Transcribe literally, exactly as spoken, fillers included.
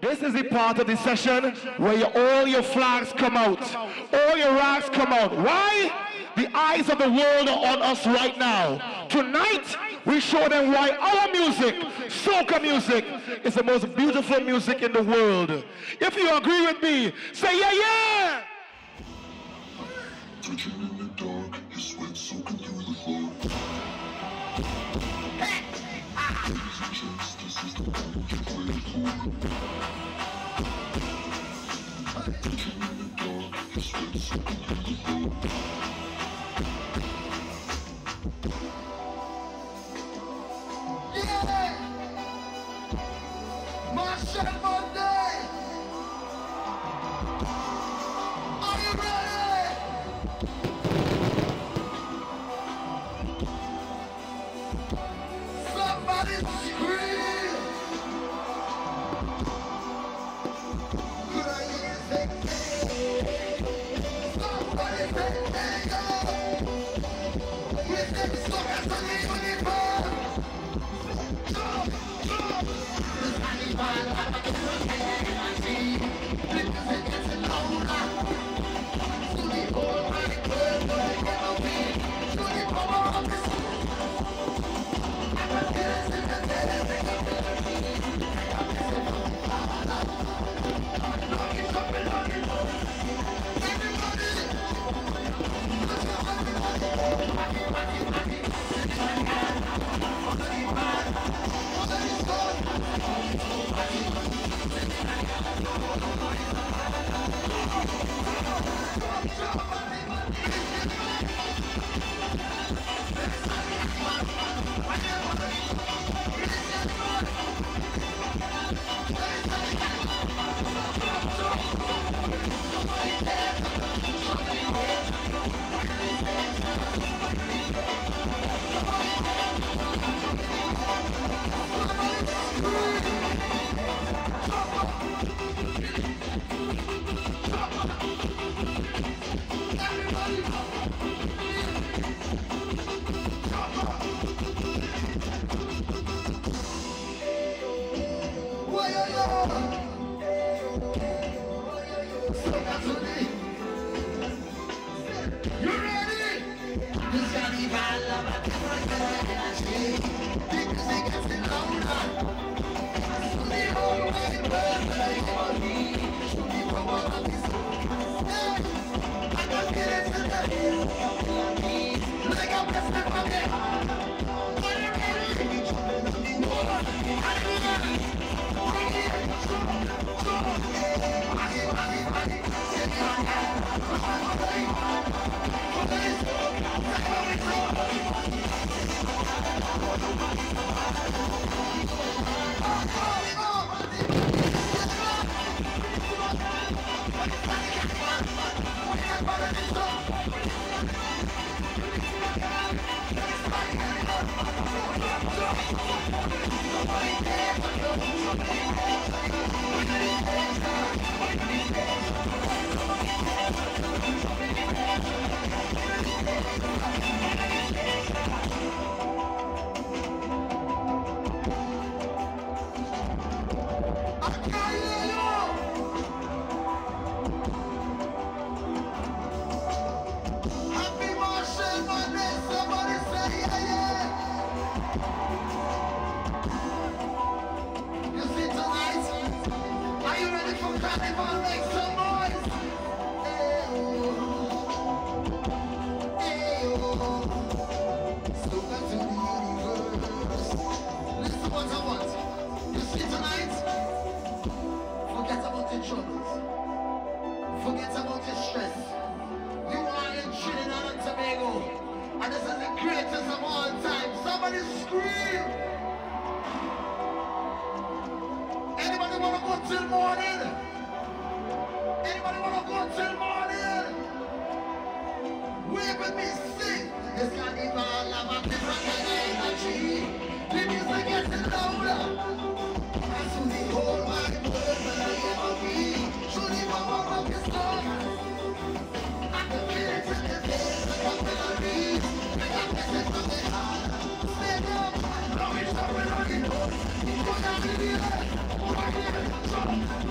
This is the part of the session where you, all your flags come out. All your rags come out. Why? The eyes of the world are on us right now. Tonight, we show them why our music, soca music, is the most beautiful music in the world. If you agree with me, say yeah, yeah! Touching in the dark, your sweat soaking through the floor. Hey! Ladies and gents, this is the moment you waited for. Touching in the dark, your sweat soaking through the floor. Yeah! Machel Monday! Are you ready? Somebody scream! Could I hear say hey? Somebody say hey, yo! With them suckers on the uniform! Jump, jump! This animal, I'm a different energy. The music gets louder. To the whole wide world, but I never win. To the power of the soul. I'm a dance in the dance, I got melody. I got message from the Father. Lock it up and lock it up. Everybody! Let's go, everybody! Rock it, rock it, rock it. Forget about your stress. You are in Trinidad and Tobago, and this is the greatest of all time. Somebody scream! Anybody wanna go till morning? Anybody wanna go till morning? Wave with me, sing. This carnival of a different energy. The music gets louder. And to the whole wide world, but I ever be. To the power of his love. I can feel it in the face, I got melodies. I got message from the heart. Stand up, now it's up and running. Put down in the air, right here, jump.